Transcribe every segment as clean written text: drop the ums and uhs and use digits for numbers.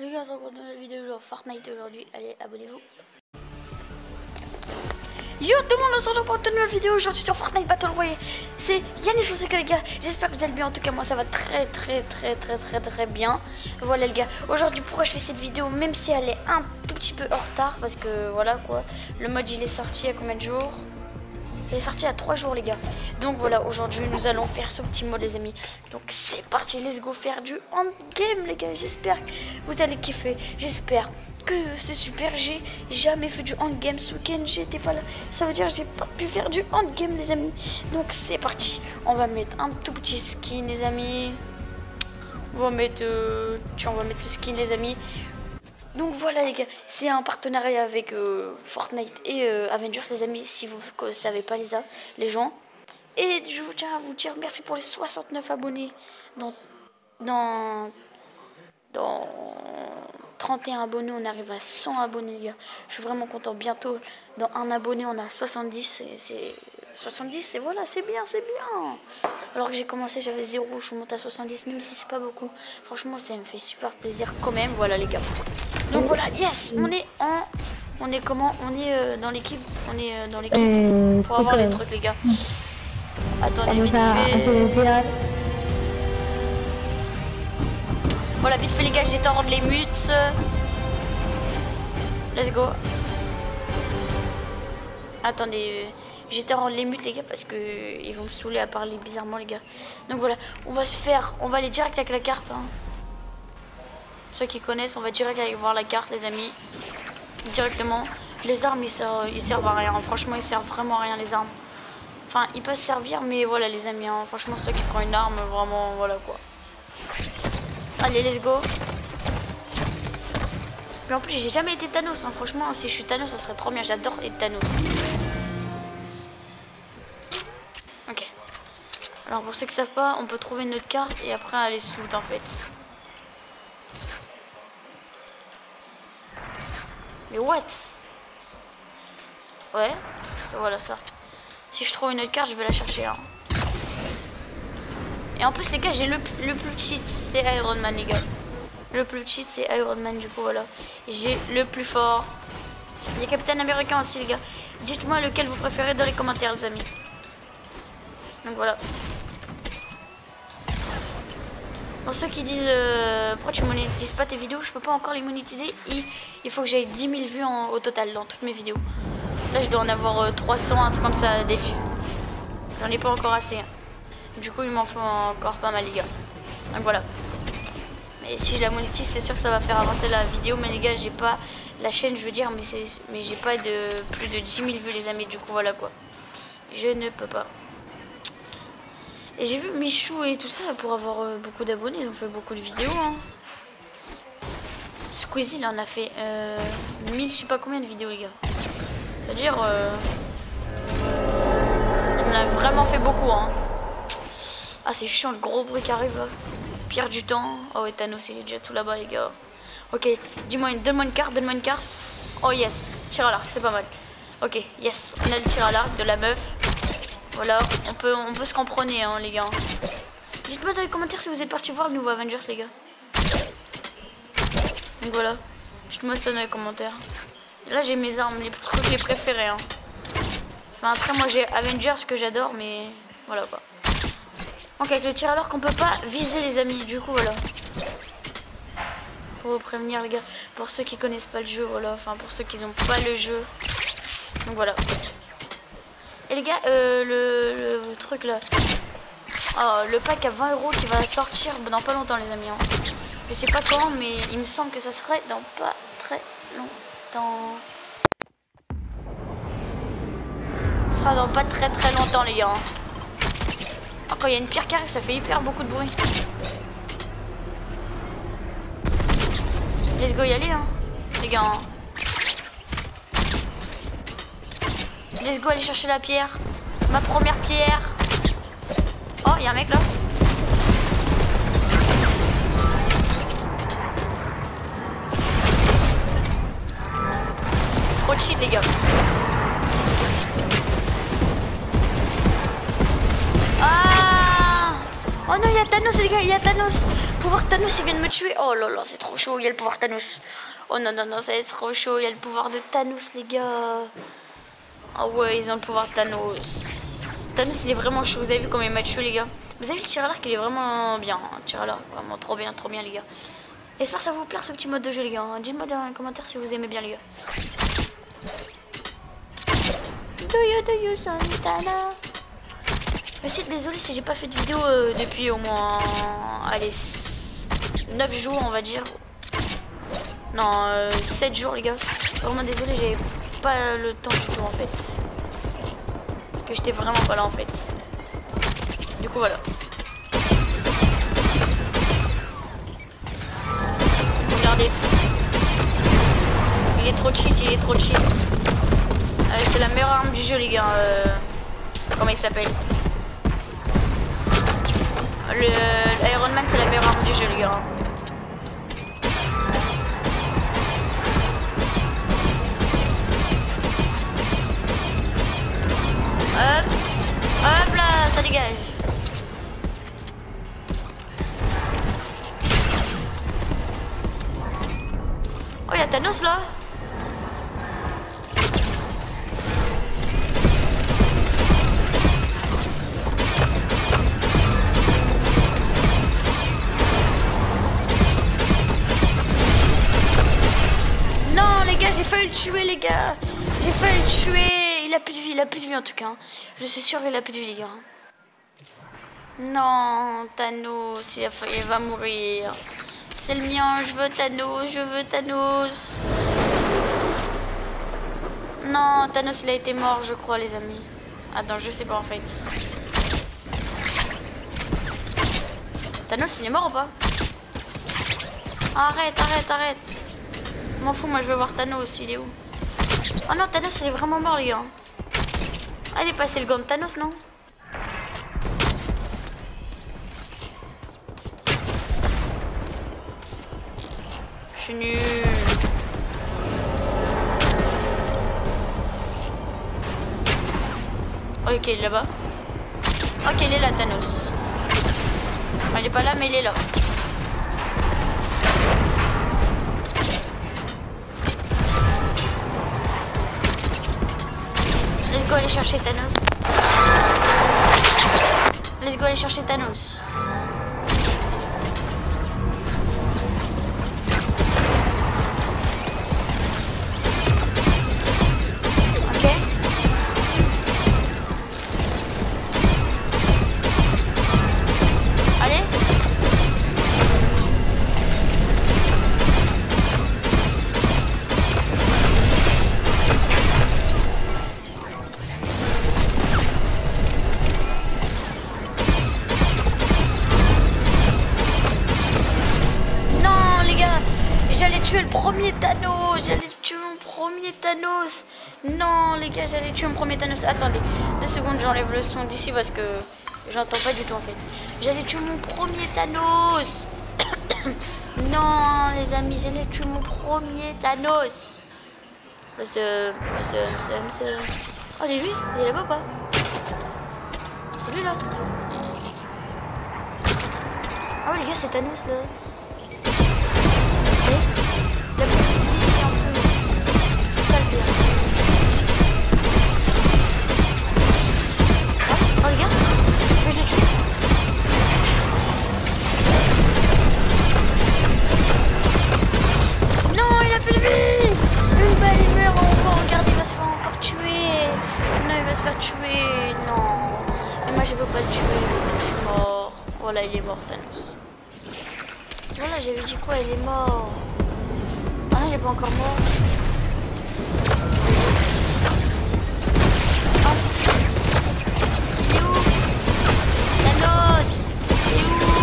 Les gars, on regarde la vidéo genre Fortnite aujourd'hui. Allez, abonnez-vous. Yo tout le monde, on se retrouve pour une nouvelle vidéo aujourd'hui sur Fortnite Battle Royale. C'est Yannis Fonseca les gars, j'espère que vous allez bien. En tout cas moi ça va très bien. Voilà les gars, aujourd'hui pourquoi je fais cette vidéo même si elle est un tout petit peu en retard. Parce que voilà quoi, le mode il est sorti il y a combien de jours? Il est sorti il y a 3 jours les gars. Donc voilà, aujourd'hui nous allons faire ce petit mode les amis. Donc c'est parti, let's go faire du endgame les gars. J'espère que vous allez kiffer. J'espère que c'est super. J'ai jamais fait du endgame ce week-end. J'étais pas là. Ça veut dire que j'ai pas pu faire du endgame les amis. Donc c'est parti. On va mettre un tout petit skin les amis. On va mettre on va mettre ce skin les amis. Donc voilà les gars, c'est un partenariat avec Fortnite et Avengers les amis, si vous ne savez pas les gens. Et je vous tiens à vous dire merci pour les 69 abonnés dans 31 abonnés, on arrive à 100 abonnés les gars. Je suis vraiment content, bientôt dans un abonné on a 70, c'est 70 et voilà, c'est bien. Alors que j'ai commencé, j'avais 0, je suis monté à 70, même si c'est pas beaucoup. Franchement, ça me fait super plaisir quand même, voilà les gars. Donc voilà, yes, on est comment? On est dans l'équipe, pour avoir les trucs les gars. Attendez, vite fait. Voilà, vite fait les gars, j'éteins les mutes. Let's go. Attendez, j'éteins les mutes les gars parce que ils vont me saouler à parler bizarrement les gars. Donc voilà, on va aller direct avec la carte. Hein. Ceux qui connaissent, on va direct aller voir la carte les amis. Directement. Les armes ils servent à rien. Franchement ils servent vraiment à rien les armes. Enfin ils peuvent servir mais voilà les amis. Hein. Franchement ceux qui prennent une arme vraiment voilà quoi. Allez let's go. Mais en plus j'ai jamais été Thanos. Hein. Franchement si je suis Thanos ça serait trop bien. J'adore être Thanos. Ok. Alors pour ceux qui savent pas on peut trouver une autre carte et après aller se loot en fait. Mais what? Ouais, voilà ça. Si je trouve une autre carte, je vais la chercher. Hein. Et en plus, les gars, j'ai le plus cheat, c'est Iron Man, les gars. Le plus cheat, c'est Iron Man, du coup, voilà. J'ai le plus fort. Il y a Captain America aussi, les gars. Dites-moi lequel vous préférez dans les commentaires, les amis. Donc voilà. Pour ceux qui disent pourquoi tu monétises pas tes vidéos, je peux pas encore les monétiser. Il faut que j'aie 10 000 vues au total dans toutes mes vidéos. Là je dois en avoir 300, un truc comme ça des vues. J'en ai pas encore assez. Hein. Du coup il m'en faut encore pas mal les gars. Donc voilà. Mais si je la monétise c'est sûr que ça va faire avancer la vidéo. Mais les gars j'ai pas la chaîne je veux dire mais j'ai pas de plus de 10 000 vues les amis. Du coup voilà quoi. Je ne peux pas. Et j'ai vu Michou et tout ça pour avoir beaucoup d'abonnés, ils ont fait beaucoup de vidéos. Hein. Squeezie, il en a fait 1000, je sais pas combien de vidéos, les gars. C'est-à-dire, il en a vraiment fait beaucoup. Hein. Ah, c'est chiant, le gros bruit qui arrive là. Pierre du temps. Oh, ouais, Thanos, il est déjà tout là-bas, les gars. Ok, donne-moi une carte, Oh, yes, tir à l'arc, c'est pas mal. Ok, yes, on a le tir à l'arc de la meuf. Voilà, on peut se comprendre hein, les gars. Dites-moi dans les commentaires si vous êtes partis voir le nouveau Avengers les gars. Donc voilà, dites-moi ça dans les commentaires. Et là j'ai mes armes, les trucs les préférés. Hein. Enfin après moi j'ai Avengers que j'adore mais voilà quoi. Donc avec le tir à l'arc qu'on peut pas viser les amis, du coup voilà. Pour vous prévenir les gars, pour ceux qui connaissent pas le jeu, voilà, enfin pour ceux qui n'ont pas le jeu. Donc voilà. Et les gars, le truc là, le pack à 20 € qui va sortir dans pas longtemps les amis. Hein. Je sais pas quand, mais il me semble que ça serait dans pas très longtemps. Ce sera dans pas très longtemps les gars. Oh, quand il y a une pierre qui arrive, ça fait hyper beaucoup de bruit. Let's go y aller hein, les gars. Hein. Let's go aller chercher la pierre. Ma première pierre. Oh, il y a un mec là. C'est trop cheat les gars. Ah. Oh non, il y a Thanos, les gars, il y a Thanos. Pouvoir Thanos, il vient de me tuer. Oh là là, c'est trop chaud, il y a le pouvoir Thanos. Oh non, non, non, c'est trop chaud, il y a le pouvoir de Thanos, les gars. Ah ouais, ils ont le pouvoir de Thanos. Thanos, il est vraiment chaud. Vous avez vu comment il m'a tué, les gars? Vous avez vu le tir à l'arc, il est vraiment bien. Le tir à l'arc, vraiment trop bien, les gars. J'espère que ça vous plaire ce petit mode de jeu, les gars. Dites-moi dans les commentaires si vous aimez bien, les gars. Do you Santana? Je suis désolé si j'ai pas fait de vidéo depuis au moins, allez, 9 jours, on va dire. Non, 7 jours, les gars. Vraiment désolé, j'ai pas le temps du tout, en fait. Parce que j'étais vraiment pas là, en fait. Du coup, voilà. Regardez. Il est trop cheat, il est trop cheat. C'est la meilleure arme du jeu, les gars. Comment il s'appelle? Le Iron Man, c'est la meilleure arme du jeu, les gars. Hop, hop là, ça dégage. Oh, il y a Thanos là. Non, les gars, j'ai failli le tuer, les gars. J'ai failli le tuer. Il a plus de vie, il a plus de vie en tout cas. Je suis sûr qu'il a plus de vie, les gars. Non, Thanos, il va mourir. C'est le mien, je veux Thanos, je veux Thanos. Non, Thanos, il a été mort, je crois, les amis. Attends, je sais pas en fait. Thanos, il est mort ou pas? Arrête, arrête, arrête. Je m'en fous, moi je veux voir Thanos, il est où? Oh non, Thanos, il est vraiment mort, les gars. Ah, il est passé le gant de Thanos, non? Je suis nul. Ok, il est là-bas. Ok, il est là, Thanos. Enfin, il est pas là, mais il est là. Let's go aller chercher Thanos. Let's go aller chercher Thanos. Ok. Allez. J'allais tuer le premier Thanos. J'allais tuer mon premier Thanos. Non, les gars, j'allais tuer mon premier Thanos. Attendez, 2 secondes, j'enlève le son d'ici parce que j'entends pas du tout en fait. J'allais tuer mon premier Thanos. Non, les amis, j'allais tuer mon premier Thanos. Oh, c'est lui. Il est là-bas ou pas? C'est lui là. Ah ouais, les gars, c'est Thanos là. Il a plus de vie en plus. Ça le fait. Oh les gars, je vais le tuer. Non, il a plus de vie. Il meurt encore. Regardez, il va se faire encore tuer. Non, il va se faire tuer. Non. Mais moi, je peux pas le tuer parce que je suis mort. Voilà, il est mort, Thanos. Voilà, j'avais dit quoi? Il est mort. Ah non, il est pas encore mort. Ah. Il est où? Thanos! Il est où?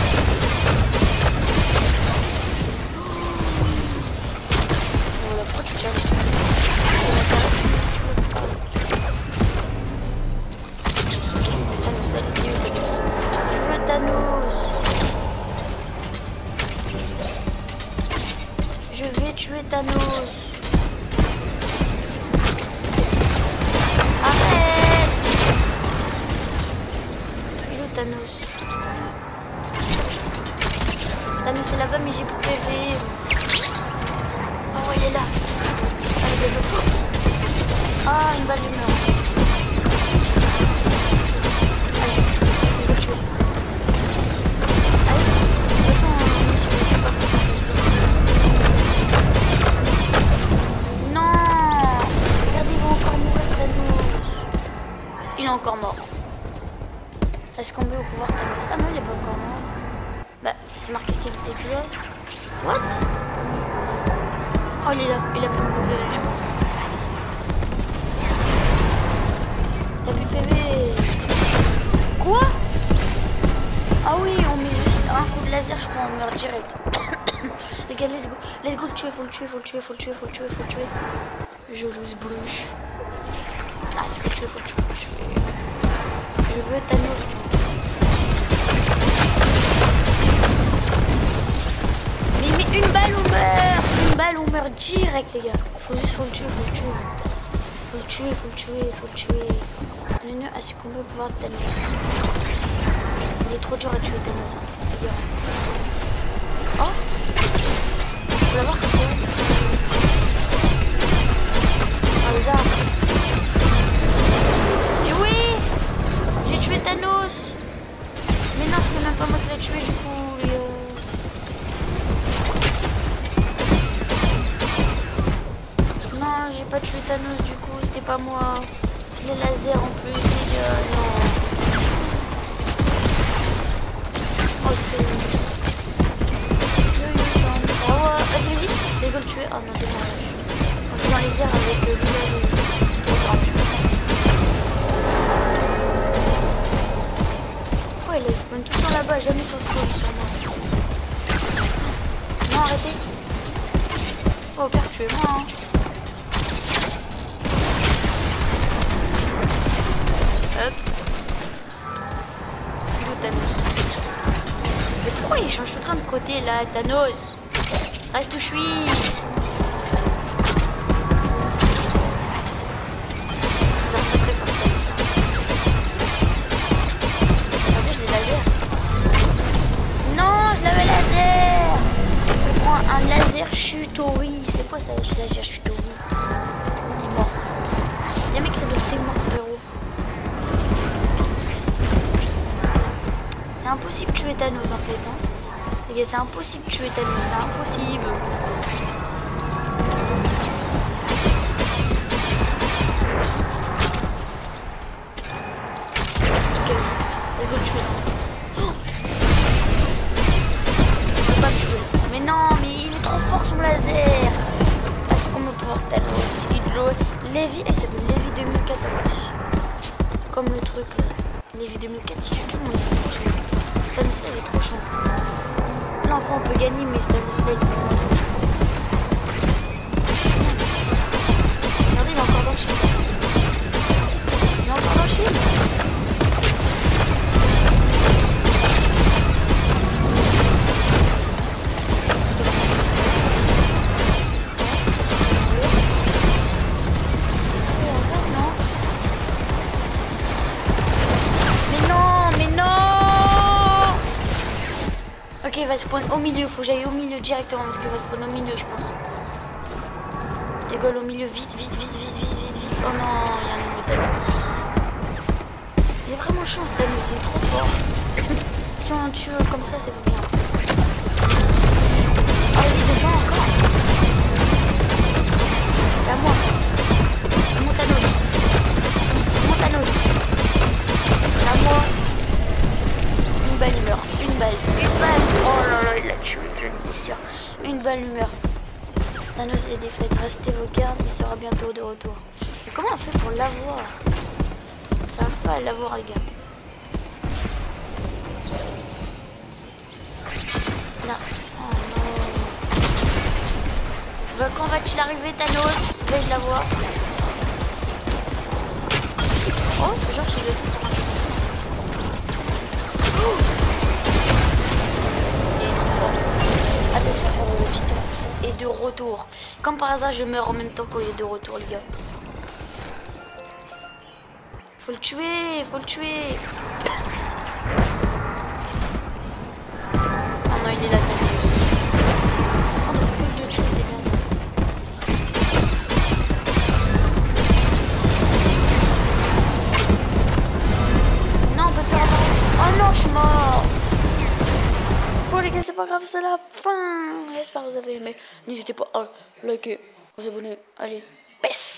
Voilà, pourquoi tu tiens dessus? Ok, Thanos, il est où Thanos? Je veux Thanos! Je vais tuer Thanos. Arrête! Il est où Thanos? mais j'ai plus PV. Oh, il est là. Allez, ah, une balle de mur. Allez, on va le tuer. Allez, de toute façon, si on le tue pas. Non. Regardez, il va encore mourir, Thanos. Il est encore mort. Est-ce qu'on met au pouvoir Thanos? Ah non, il est pas encore mort. Bah, c'est marqué qu'il était plus là. What? Oh, il est là. Il a plus de PV, je pense. T'as plus de PV. Quoi? Ah oui, on met juste un coup de laser, je crois, on meurt direct. Les gars, let's go. Let's go le tuer, faut le tuer, faut le tuer, faut le tuer, faut le tuer, faut le tuer. Je lose blush. Ah, faut le tuer, faut le tuer, faut le tuer. Je veux Thanos. Mais une balle on meurt. Une balle on meurt direct les gars. Faut le tuer, faut le tuer. Faut le tuer, faut le tuer, faut le tuer. Nunu a succombé au pouvoir de Thanos. Il est trop dur à tuer Thanos, hein, les gars. Oh, faut l'avoir comme ça. Ah les gars. J'ai tué Thanos. Mais non, c'est même pas moi qui l'ai tué du coup. Non, j'ai pas tué Thanos du coup, c'était pas moi. Les lasers en plus, les gars, non. Oh, c'est... Oh, vas-y, vas-y, les gars le tuer. Oh non, c'est bon. On est dans les airs avec lui, c'est trop grave. Ouais, il spawn tout le temps là-bas, jamais sur spawn sur moi. Non, arrêtez. Oh, au pire, tuez-moi, hein. Hop. Il est où Thanos? Mais pourquoi il change tout le temps de côté là, Thanos? Reste où je suis. Non, je l'avais laser. Je prends un laser chutori. C'est quoi ça, laser chutori? Il est mort. Il y a un mec qui s'appelle mort, frérot. C'est impossible de tuer Thanos en fait. Hein. Les gars, c'est impossible de tuer Thanos, c'est impossible. Ok, vas-y, elle veut le tuer. Oh, je peux pas le tuer. Mais non, mais il est trop fort son laser. Est-ce qu'on me porte Thanos? Lévi, elle s'appelle Lévi 2014. Comme le truc là. Lévi 2004, il tue tout le monde, il est trop chaud. Stanislas il est trop chaud. Là en vrai on peut gagner, mais Stanislas il est vraiment trop chaud. Regardez, il est encore dans le shield. Il est encore dans le shield. Ok, il va spawn au milieu, faut que j'aille au milieu directement parce qu'il va spawn au milieu, je pense. Les gars, au milieu, vite, vite, vite, vite, vite, vite, vite. Oh non, il y a un nouveau Thanos. Il est vraiment chaud ce Thanos, il est trop fort. Si on tue comme ça, c'est bien. Ah, il est devant encore. C'est à moi. C'est mon Thanos. C'est mon Thanos. C'est à moi. Une balle, il meurt. Une balle. Une balle. Oh là là, il l'a tué, je le dis sûr. Une balle, il meurt. Thanos est défaite. Restez vos gardes, il sera bientôt de retour. Mais comment on fait pour l'avoir? J'arrive pas à l'avoir, les gars. Non. Oh non. Bah, quand va-t-il arriver, Thanos? Vais-je l'avoir? Oh, genre, c'est le truc. Attention, le titan est de retour. Comme par hasard, je meurs en même temps qu'il est de retour, les gars. Faut le tuer, faut le tuer. Ah non, il est là. grave, c'est la fin. J'espère que vous avez aimé. N'hésitez pas à liker, vous abonner. Allez, peace.